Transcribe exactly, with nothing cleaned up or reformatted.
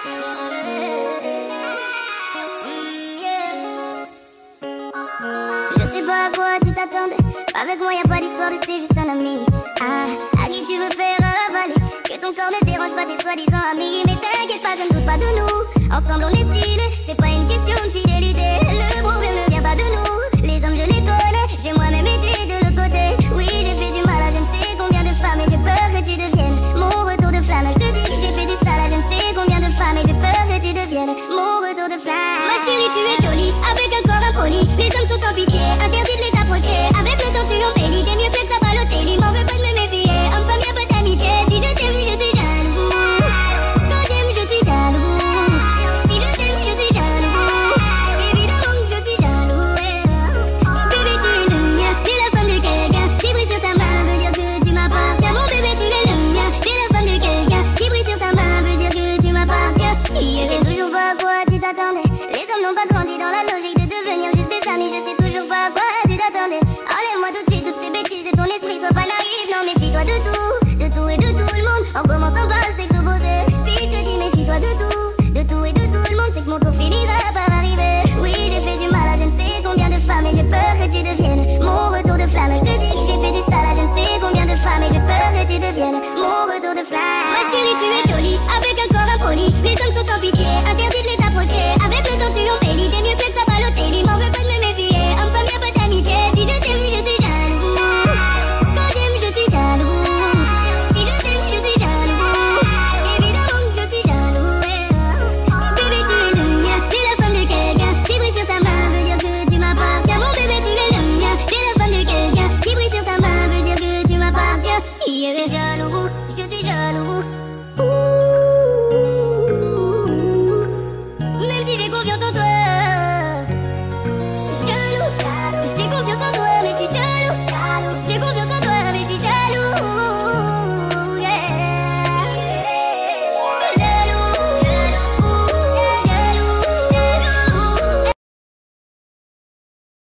Je sais pas à quoi tu t'attendais. Avec moi y'a pas d'histoire, c'est juste un ami. Ah, à qui tu veux faire avaler que ton corps ne dérange pas tes soi-disant amis. Mais t'inquiète pas, je ne doute pas de nous. Ensemble on est stylé, c'est pas une question de fidélité. Le problème ne vient pas de nous. Les hommes je les connais, j'ai moi-même été de l'autre côté. Oui, j'ai fait du mal à je ne sais combien de femmes. Et j'ai peur que tu deviennes mon retour de flamme. Je te dis que j'ai fait du sale à je ne sais combien de femmes. Et j'ai peur que tu deviennes mon